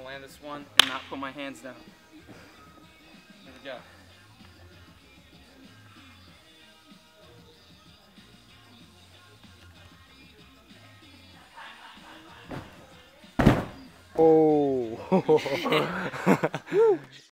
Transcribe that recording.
land this one and not put my hands down. There we go. Oh.